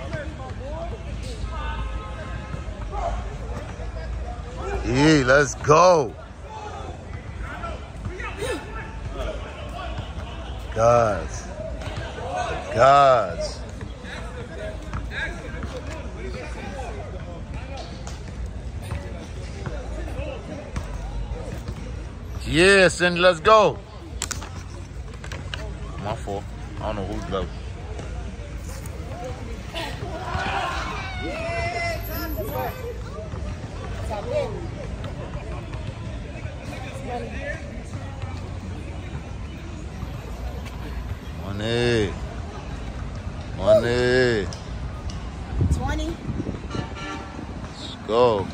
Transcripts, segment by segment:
Yeah, let's go. Gods. Gods. Yeah, Cindy, let's go. My fault. I don't know who's left. Money. Money. 20. Let's go.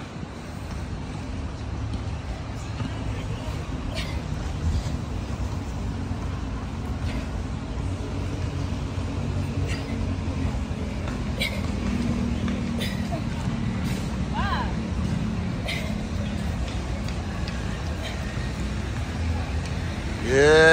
Yeah.